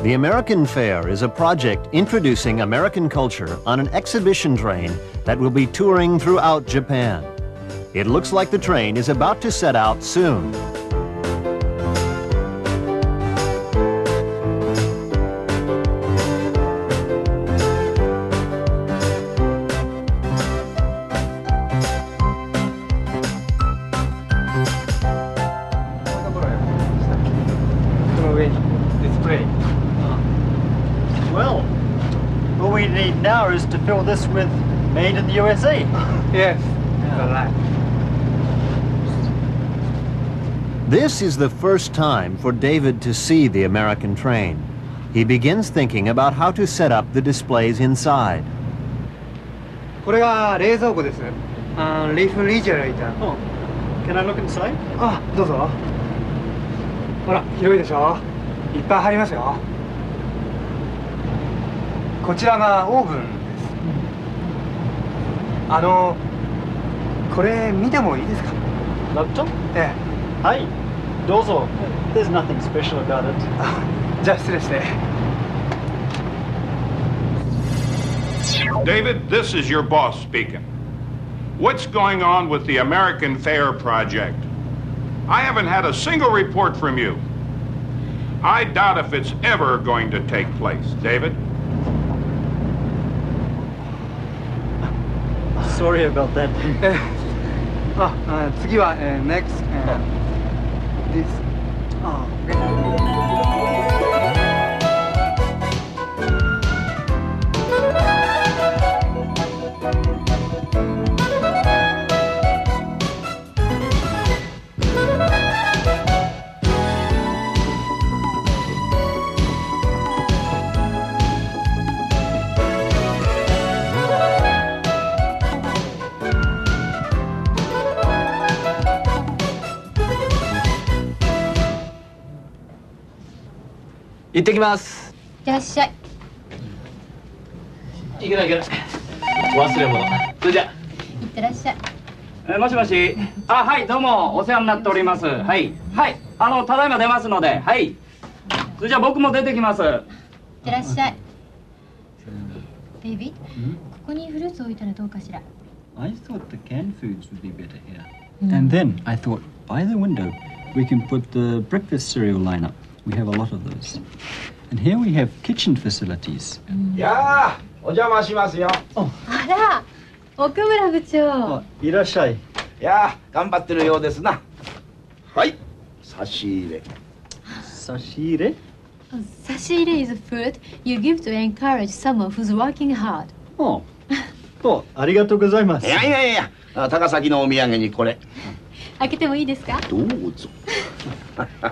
The American Fair is a project introducing American culture on an exhibition train that will be touring throughout Japan. It looks like the train is about to set out soon. Well, all we need now is to fill this with made in the USA. Yes, right. This is the first time for David to see the American train. He begins thinking about how to set up the displays inside. これが冷蔵庫です。リーフリジェレーター。 Oh, can I look inside? あ、どうぞ。ほら、広いでしょ。いっぱい入りますよ。こちらがオーブンです。これ見てもいいですか？ ラップトップ？ ええ。 はい、どうぞ。There's nothing special about it. じゃあ失礼して。 David, this is your boss speaking. What's going on with the American Fair project? I haven't had a single report from you. I doubt if it's ever going to take place. David? Sorry about that. 次は、next this. 行ってきます。 いらっしゃい。 いけないいけない。忘れ物。それじゃ。 いってらっしゃい。 もしもし。あ、はい、どうもお世話になっております。はい、はい、ただいま出ますので、はい。それじゃ僕も出てきます。いってらっしゃい。ベイビー、ここにフルーツ置いたらどうかしら。 I thought the canned foods would be better here. And then I thought, by the window, we can put the breakfast cereal lineup. We have a lot of those. And here we have kitchen facilities. やあ、お邪魔しますよ。 あら、奥村部長。 いらっしゃい。 やあ、頑張ってるようですな。はい、差し入れ。 差し入れ？ 差し入れ is food you give to encourage someone who's working hard. ありがとうございます。 いやいやいや、高崎のお土産にこれ。 開けてもいいですか？ どうぞ。 あら。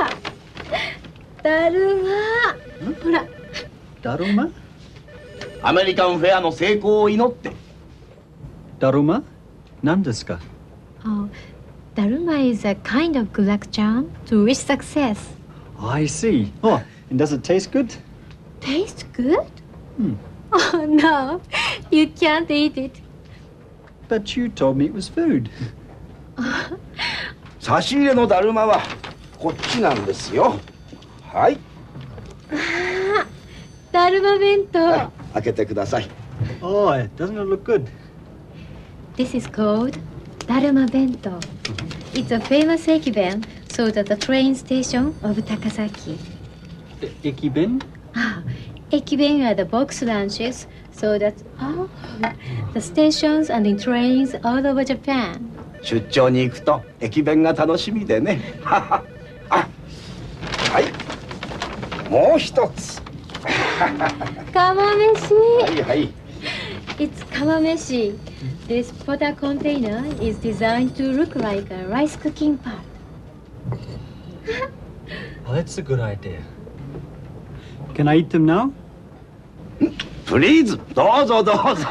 だるま。ほら。 だるま？ アメリカンフェアの成功を祈って。 だるま？何ですか？ Oh, だるま is a kind of good luck charm to reach success. I see. Oh, and does it taste good? Taste good? Oh no, you can't eat it. But you told me it was food. 差し入れのだるまはこっちなんですよ。はい。 だるま弁当。 開けてください。 Oh, doesn't it look good? This is called だるま弁当。It's a famous 駅弁 sold at the train station of Takasaki. 駅弁？ 駅弁 are the box lunches sold at the stations and in trains all over Japan. 出張に行くと駅弁が楽しみでね。はい。もう一つ。 釜飯。 はいはい。 It's 釜飯。This powder container is designed to look like a rice cooking pot. Oh, that's a good idea. Can I eat them now? Please, どうぞどうぞ。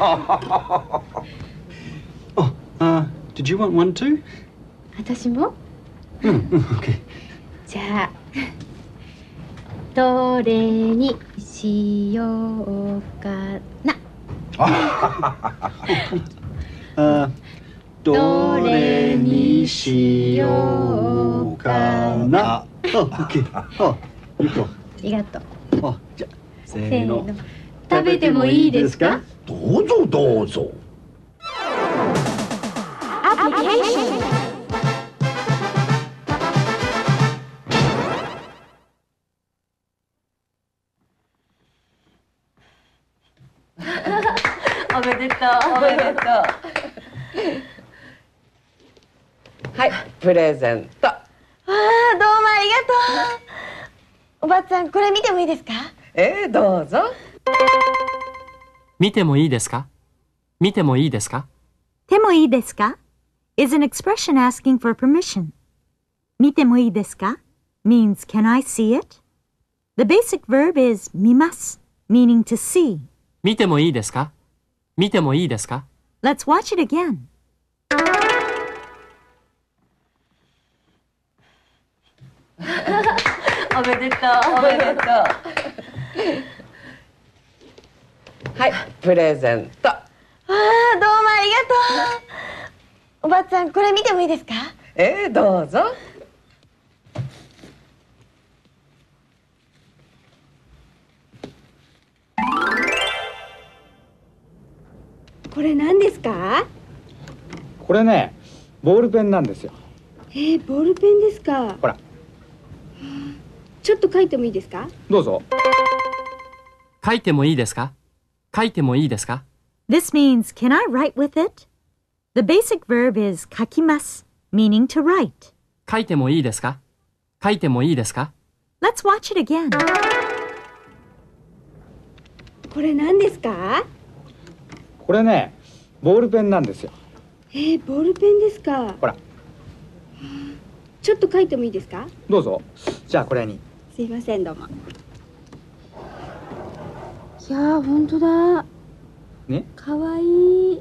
Oh, did you want one too? 私も？ Okay. じゃあ、どれにしようかな。 どれにしようかな。Oh, okay. Oh, you go. ありがとう。 あ、じゃせせーの。 ーの。食べてもいいですか？ どうぞどうぞ。 おめでとう、おめでとう。はい、プレゼント。 わあ、どうもありがとう。おばちゃん、これ見てもいいですか？ どうぞ。 見てもいいですか？見てもいいですか？ てもいいですか is an expression asking for permission. 見てもいいですか means can I see it? The basic verb is 見ます meaning to see. 見てもいいですか？見てもいいですか？ Let's watch it again. おめでとう、おめでとう。はい、プレゼント。 わあ、どうもありがとう。おばちゃん、これ見てもいいですか？ どうぞ。 これ何ですか？ これね、ボールペンなんですよ。 ボールペンですか。 ほら。 ちょっと書いてもいいですか？ どうぞ。 書いてもいいですか？書いてもいいですか？ This means can I write with it? The basic verb is 書きます meaning to write. 書いてもいいですか？書いてもいいですか？ Let's watch it again. これ何ですか？ これね、ボールペンなんですよ。 ボールペンですか。 ほら。 ちょっと書いてもいいですか？ どうぞ。じゃあこれに。 すいません、どうも。いやー、本当だ。 ね。 かわいい。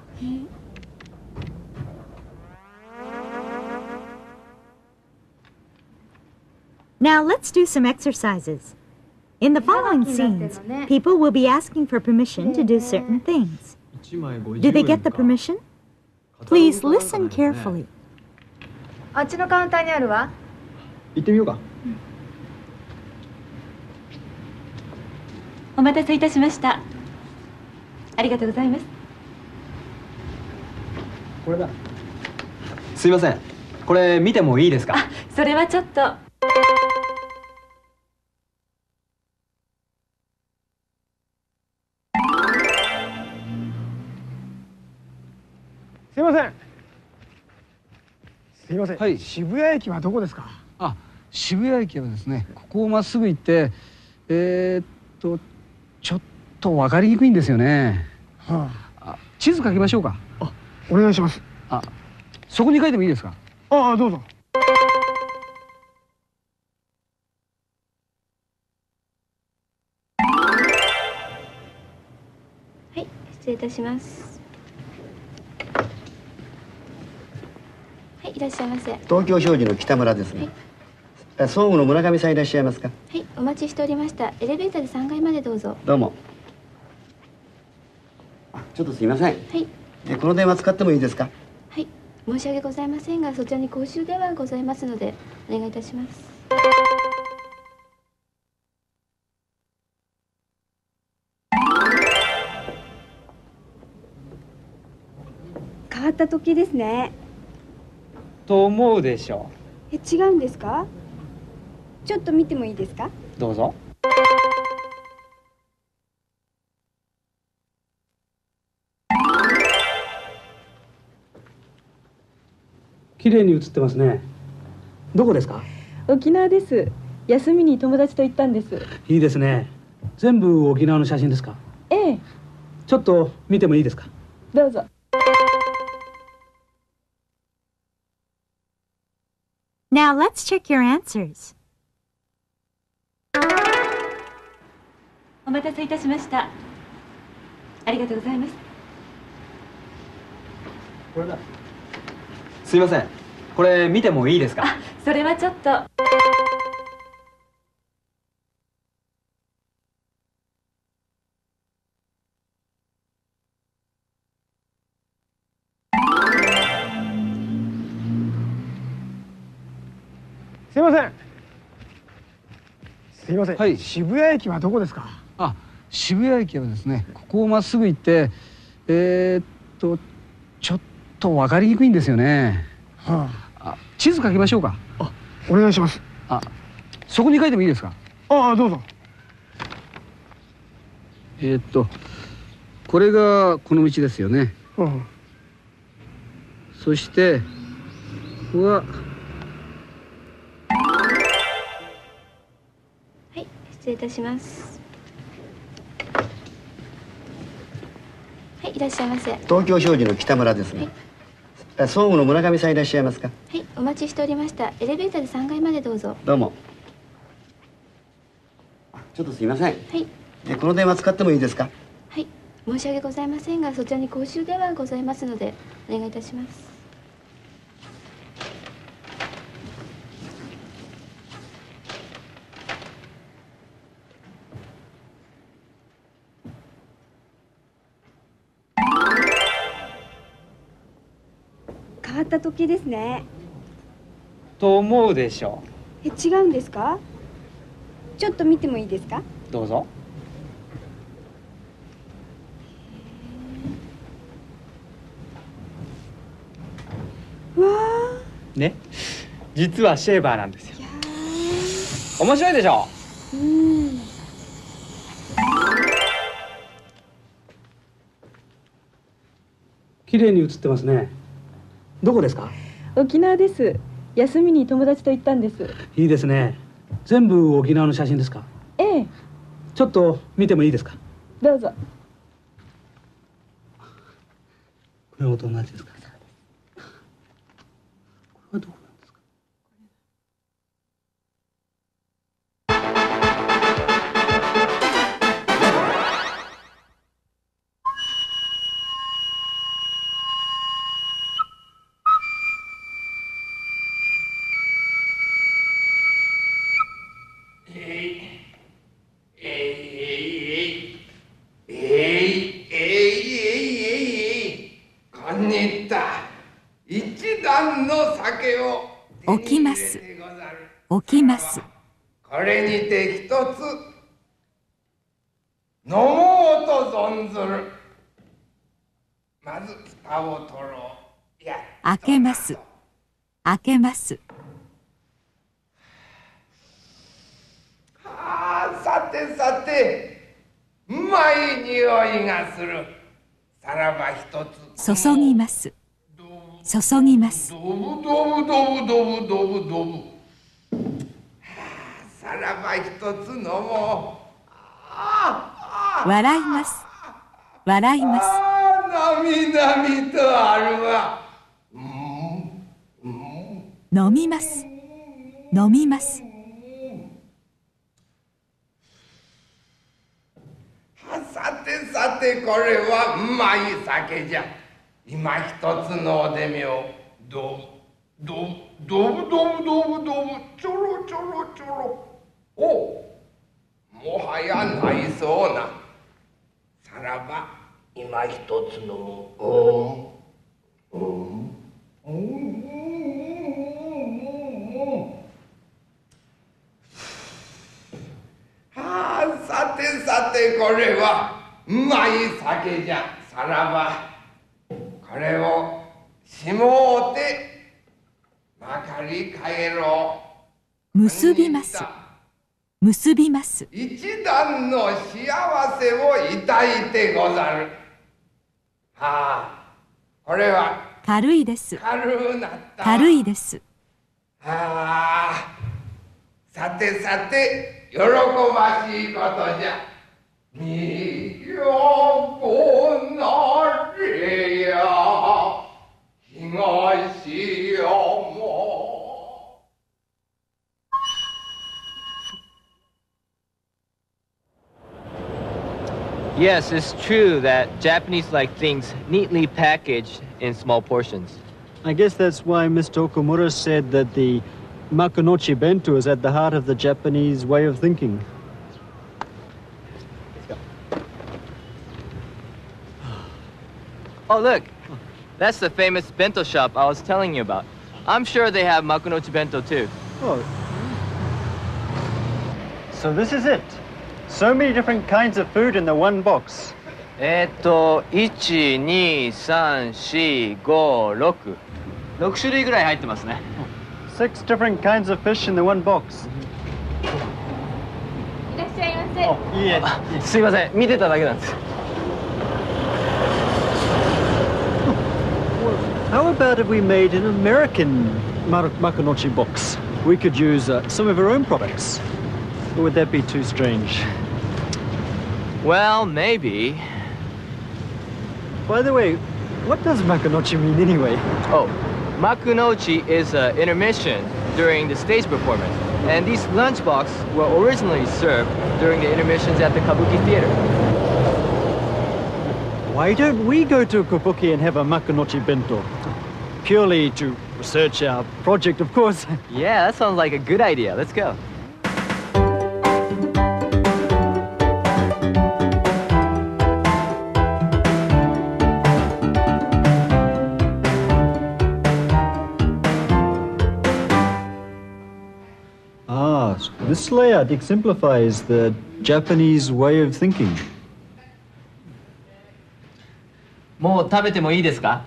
Now let's do some exercises. In the following scenes, people will be asking for permission to do certain things. Do they get the permission? Please listen carefully. あっちのカウンターにあるわ。 行ってみようか。 お待たせいたしました。ありがとうございます。 これだ。すいません。これ見てもいいですか？ それはちょっと。 すいません。すいません。 はい。 渋谷駅はどこですか？ あ、渋谷駅はですね、ここをまっすぐ行って、ちょっと分かりにくいんですよね。 はあ、地図書きましょうか。 あ、お願いします。 あ、そこに書いてもいいですか？ ああ、どうぞ。 はい、失礼いたします。はい、いらっしゃいませ。 東京商事の北村ですね。総務の村上さんいらっしゃいますか？ はい、お待ちしておりました。エレベーターで3階までどうぞ。 どうも。ちょっとすいません。 はい。 この電話使ってもいいですか？ はい、申し訳ございませんが、そちらに公衆電話がございますので、お願いいたします。 変わった時計ですね。 と思うでしょ違うんですか？ちょっと見てもいいですか？ う。どうぞ。 綺麗に写ってますね。どこですか？ 沖縄です。休みに友達と行ったんです。 いいですね。全部沖縄の写真ですか？ ええ。 ちょっと見てもいいですか？ どうぞ。 Now let's check your answers. お待たせいたしました。ありがとうございます。 これだ。すいません。これ見てもいいですか？ それはちょっと。 すいません。すすいません、 はい、 渋谷駅はどこですか？ あ、渋谷駅はですね、ここをまっすぐ行ってちょっと分かりにくいんですよね。はあ、地図書きましょうか。 あ、お願いします。 あ、そこに書いてもいいですか？ ああ、どうぞ。 これがこの道ですよね。 うん、 そしてここは、はい、失礼いたします。はい、いらっしゃいませ。 東京商事の北村ですね。総務の村上さんいらっしゃいますか？ はい、お待ちしておりました。エレベーターで3階までどうぞ。 どうも。ちょっとすいません。 はい。 この電話使ってもいいですか？ はい、申し訳ございませんが、そちらに公衆電話がございますのでお願いいたします。 変わった時計ですね。 と思うでしょ違うんですか？ちょっと見てもいいですか？ う。どうぞ。 わあ。 ね、実はシェーバーなんですよ。面白いでしょ。 綺麗に写ってますね。どこですか？ 沖縄です。休みに友達と行ったんです。 いいですね。全部沖縄の写真ですか？ ええ。 ちょっと見てもいいですか？ どうぞ。 これお友達ですか？これはどこなんですか？ 起きます。起きます。 これにて一つ飲もうと存ずる。まず蓋を取ろう。 開けます。開けます。 さてさて、うまい匂いがする。さらば一つ注ぎます。注ぎます。 ドブドブドブドブドブドブ。さらば一つ飲もう。 笑います。笑います。 なみなみとあるわ。 飲みます。飲みます。 さてさて、これはうまい酒じゃ。今一つのおでみをドブドブドブドブドブドブちょろちょろちょろ。もはやないそうな。さらば今一つのさてさて、これはうまい酒じゃ。さらばこれをしもうてまかり帰ろう。結びます。結びます。 一段の幸せをいたいてござる。これは軽いです。 軽なった。 軽いです。 さてさて、喜ばしいことじゃ。みよこなれや東山。 Yes, it's true that Japanese like things neatly packaged in small portions. I guess that's why Mr. Okumura said that the Makunochi bento is at the heart of the Japanese way of thinking. Oh, look. That's the famous bento shop I was telling you about. I'm sure they have Makunochi bento too. Oh. So this is it. So many different kinds of food in the one box. 1、2、3、4、5、6。6種類ぐらい入ってますね。 6 different kinds of fish in the one box. いらっしゃいませ。 いいえ。すいません、見てただけなんです。 How about if we made an American Makunochi box? We could use some of our own products. Or would that be too strange? Well, maybe. By the way, what does Makunochi mean anyway? Oh, Makunochi is an intermission during the stage performance. And these lunchbox were originally served during the intermissions at the Kabuki Theater. Why don't we go to Kabuki and have a Makunochi bento? Purely to research our project, of course. Yeah, that sounds like a good idea. Let's go. This layout exemplifies the Japanese way of thinking. もう食べてもいいですか？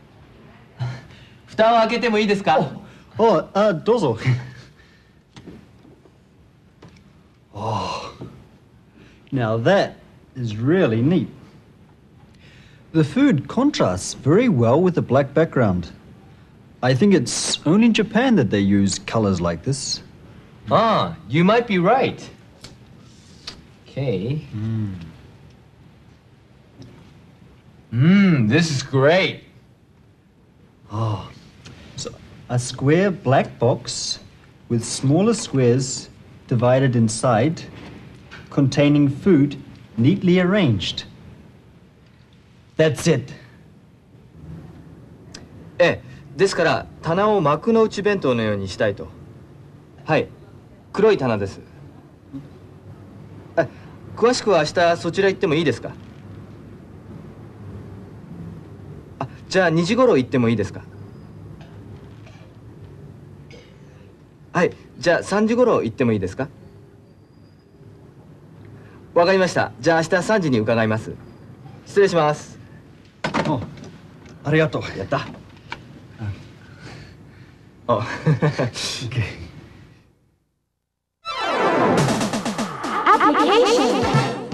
蓋を開けてもいいですか？ どうぞ。Now that is really neat. The food contrasts very well with the black background. I think it's only in Japan that they use colors like this. Ah, you might be right. Okay. This is great. So a square black box with smaller squares divided inside, containing food neatly arranged. That's it. ですから棚を幕の内弁当のようにしたいと。はい。黒い棚です。詳しくは明日そちら行ってもいいですか？じゃあ2時頃行ってもいいですか？はい、じゃあ3時頃行ってもいいですか？わかりました。じゃあ明日3時に伺います。失礼します。 ありがとう。 やった。 Okay. Application.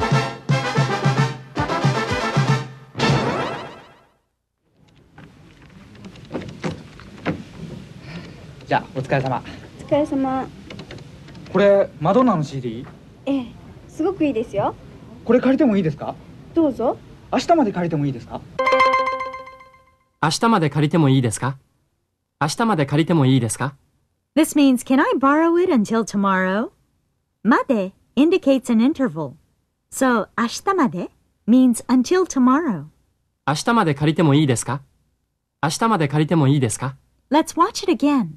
じゃあお疲れ様。 お疲れ様。 これマドンナの CD？ ええ、すごくいいですよ。 これ借りてもいいですか？ どうぞ。 明日まで借りてもいいですか？ 明日まで借りてもいいですか？明日まで借りてもいいですか？ This means, can I borrow it until tomorrow? Made indicates an interval. So, 明日まで means until tomorrow. 明日まで借りてもいいですか？明日まで借りてもいいですか？ Let's watch it again.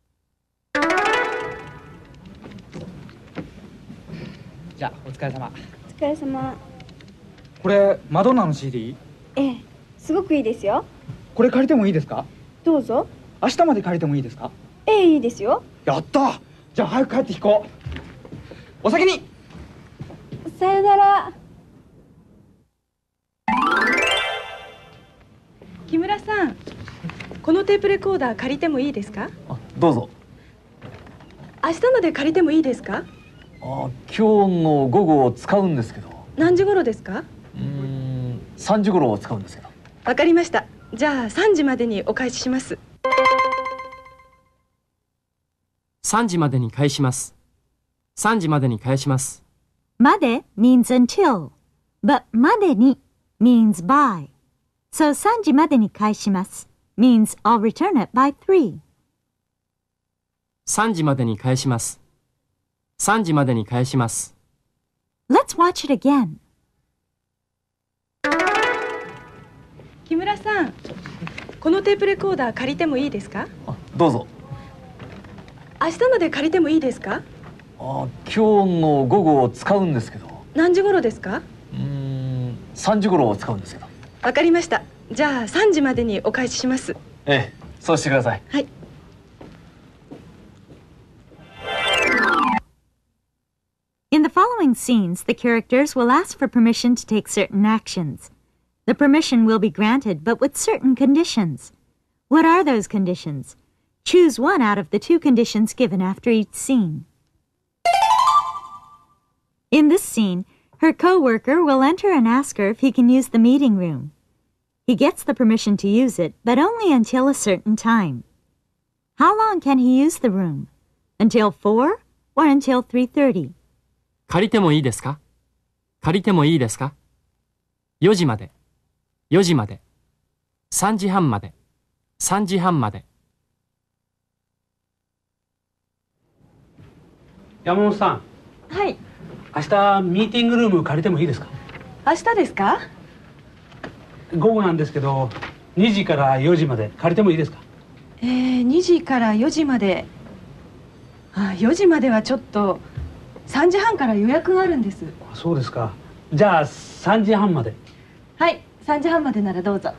じゃあお疲れ様。 お疲れ様。 これマドンナの CD？ ええ、すごくいいですよ。 これ借りてもいいですか？ どうぞ。 明日まで借りてもいいですか？ ええ、いいですよ。 やった。じゃあ早く帰って弾こう。お先に。 さよなら。 木村さん、このテープレコーダー借りてもいいですか？ どうぞ。 明日まで借りてもいいですか？ 今日の午後を使うんですけど。 何時頃ですか ？3時頃を使うんですけど。 わかりました。じゃあ3時までにお返しします。 3時までに返します。3時までに返します。 まで means until, but までに means by. So 3時までに返します means I'll return it by 3. 3時までに返します。3時までに返します。 Let's watch it again. 木村さん、このテープレコーダー借りてもいいですか？ どうぞ。 明日まで借りてもいいですか？ 今日の午後を使うんですけど。 何時頃ですか ？3時頃を使うんですけど。 わかりました。じゃあ3時までにお返しします。 ええ、そうしてください。 はい。 In following scenes, the characters will ask for permission to take certain actions. The permission will be granted, but with certain conditions. What are those conditions? Choose one out of the two conditions given after each scene. In this scene, her co-worker will enter and ask her if he can use the meeting room. He gets the permission to use it, but only until a certain time. How long can he use the room? Until 4 or until 3:30? 借りてもいいですか？借りてもいいですか？ 4時まで、4時まで、3時半まで、3時半まで。 山本さん。 はい。 明日ミーティングルーム借りてもいいですか？ 明日ですか？ 午後なんですけど、2時から4時まで借りてもいいですか ？2時から4時まで。4時まではちょっと3時半から予約があるんです。 そうですか。じゃあ3時半まで。 はい、3時半までならどうぞ。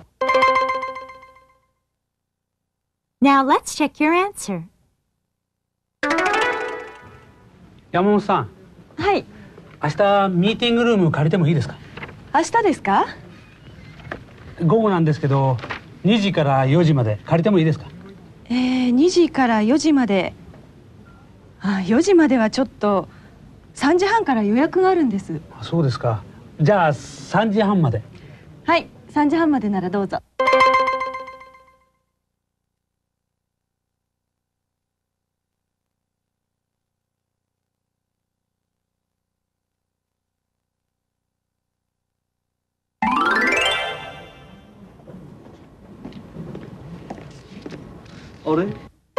Now let's check your answer. 山本さん。 はい。 明日ミーティングルーム借りてもいいですか？ 明日ですか？ 午後なんですけど、2時から4時まで借りてもいいですか ？2時から4時まで。4時まではちょっと3時半から予約があるんです。 そうですか。じゃあ3時半まで。 はい、3時半までならどうぞ。 あれ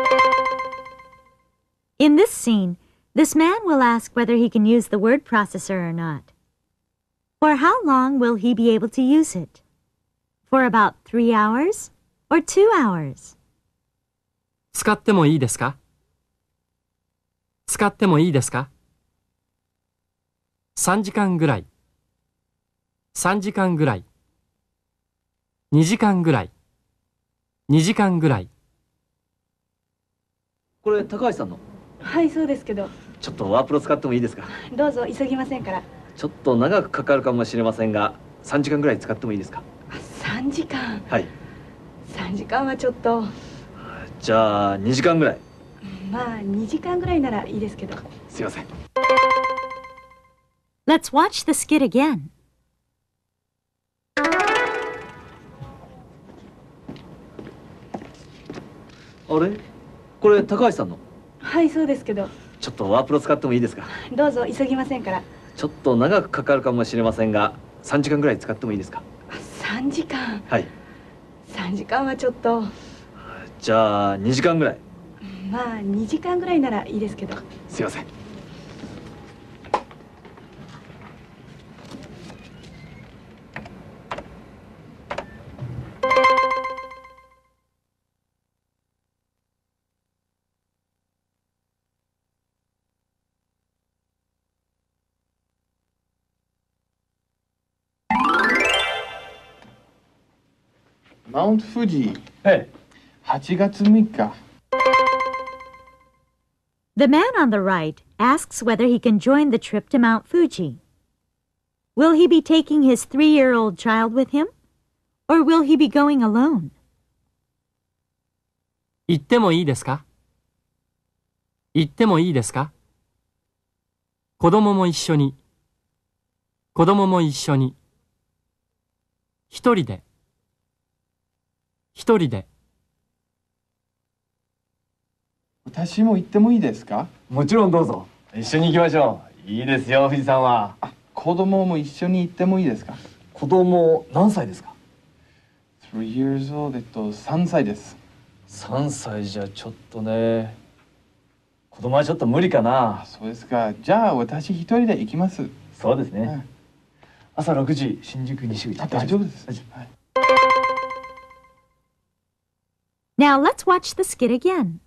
？In this scene, this man will ask whether he can use the word processor or not. For how long will he be able to use it? For about 3 hours or 2 hours? 使ってもいいですか？使ってもいいですか？ 3時間ぐらい。3時間ぐらい。2時間ぐらい。2時間ぐらい。 これ高橋さんの？ はい、そうですけど。 ちょっとワープロ使ってもいいですか？ どうぞ、急ぎませんから。 ちょっと長くかかるかもしれませんが、3時間ぐらい使ってもいいですか ？3時間。 はい。 3時間はちょっと。 じゃあ2時間ぐらい。 まあ2時間ぐらいならいいですけど。 すいません。 Let's watch the skit again. あれ？これ高橋さんの？ はい、そうですけど。 ちょっとワープロ使ってもいいですか？ どうぞ、急ぎませんから。 ちょっと長くかかるかもしれませんが、3時間ぐらい使ってもいいですか ？3時間。 はい。 3時間はちょっと。 じゃあ2時間ぐらい。 まあ2時間ぐらいならいいですけど。 すいません。 マウント富士。8月6日。 The man on the right asks whether he can join the trip to Mount Fuji. Will he be taking his 3-year-old child with him? Or will he be going alone? 行ってもいいですか？行ってもいいですか？子供も一緒に。子供も一緒に。一人で。一人で。 私も行ってもいいですか？ もちろんどうぞ。一緒に行きましょう。いいですよ、富士山は。 子供も一緒に行ってもいいですか？ 子供何歳ですか？ 3 years old。3歳です。 3歳じゃちょっとね。子供はちょっと無理かな。 そうですか。じゃあ私一人で行きます。 そうですね。朝6時、新宿西口。 大丈夫です。 Now let's watch the skit again.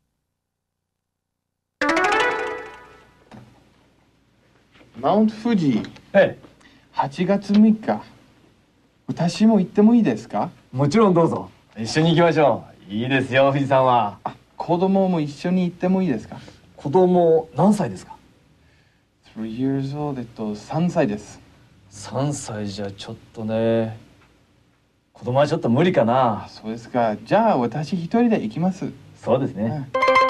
マウント富士。8月6日。私も行ってもいいですか？ もちろんどうぞ。一緒に行きましょう。いいですよ、富士山は。 子供も一緒に行ってもいいですか？ 子供何歳ですか？ 3 3 years old 3歳です。 3歳じゃちょっとね。子供はちょっと無理かな。 そうですか。じゃあ私一人で行きます。 そうですね。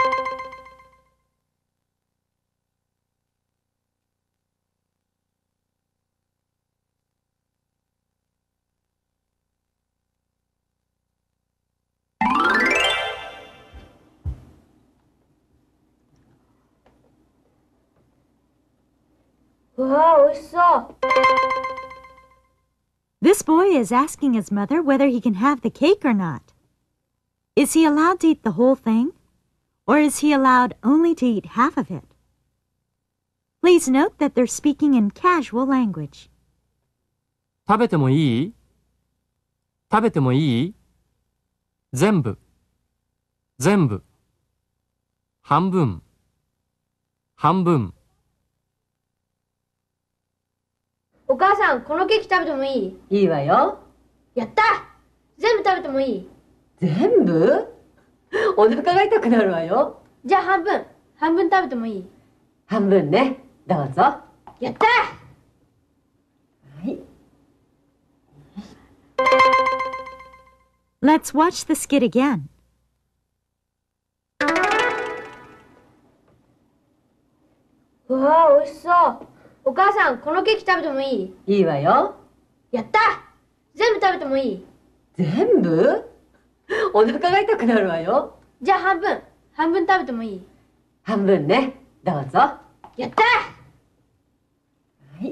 うわあ、美味しそう。 This boy is asking his mother whether he can have the cake or not. Is he allowed to eat the whole thing? Or is he allowed only to eat half of it? Please note that they're speaking in casual language. 食べてもいい？食べてもいい？全部。全部。半分。半分。 お母さん、このケーキ食べてもいい？ いいわよ。 やった！全部食べてもいい？ 全部？お腹が痛くなるわよ。 じゃあ半分。半分食べてもいい？ 半分ね。どうぞ。 やった！ はい。 Let's watch the skit again. うわあ、美味しそう。お母さん、このケーキ食べてもいい？ いいわよ。 やった！全部食べてもいい？ 全部？お腹が痛くなるわよ。 じゃあ半分。半分食べてもいい？ 半分ね。どうぞ。 やった！ はい。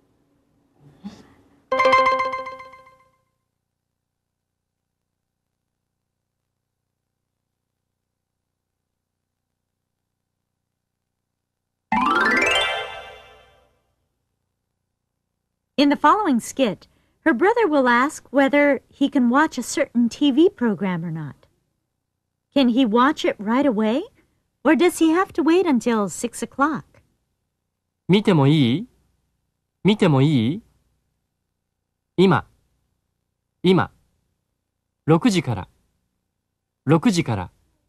In the following skit, her brother will ask whether he can watch a certain TV program or not. Can he watch it right away, or does he have to wait until 6 o'clock? 見てもいい？見てもいい？今。6時から。6時から。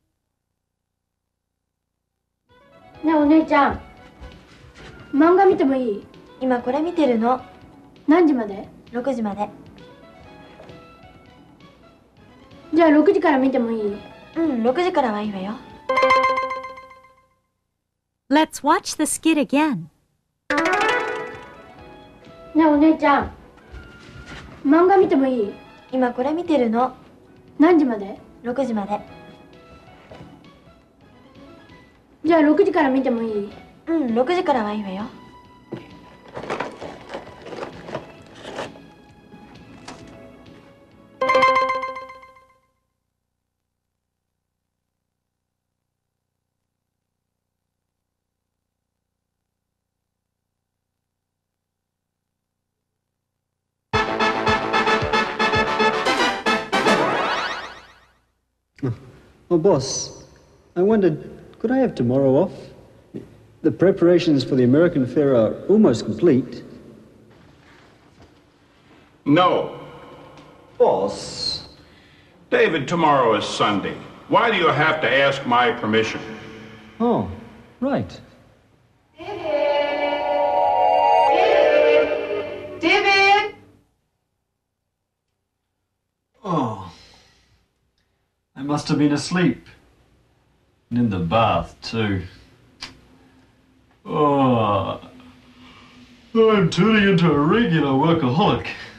ねえお姉ちゃん、漫画見てもいい？ 今これ見てるの。 何時まで ？6時まで。 じゃあ6時から見てもいい？ うん、6時からはいいわよ。 Let's watch the skit again. ねえお姉ちゃん、漫画見てもいい？ 今これ見てるの。 何時まで ？6時まで。 じゃあ6時から見てもいい？ うん、6時からはいいわよ。 Oh, boss, I wondered, could I have tomorrow off? The preparations for the American Fair are almost complete. No. Boss? David, tomorrow is Sunday. Why do you have to ask my permission? Oh, right. David! Oh. I must have been asleep. And in the bath, too. Oh. I'm turning into a regular workaholic.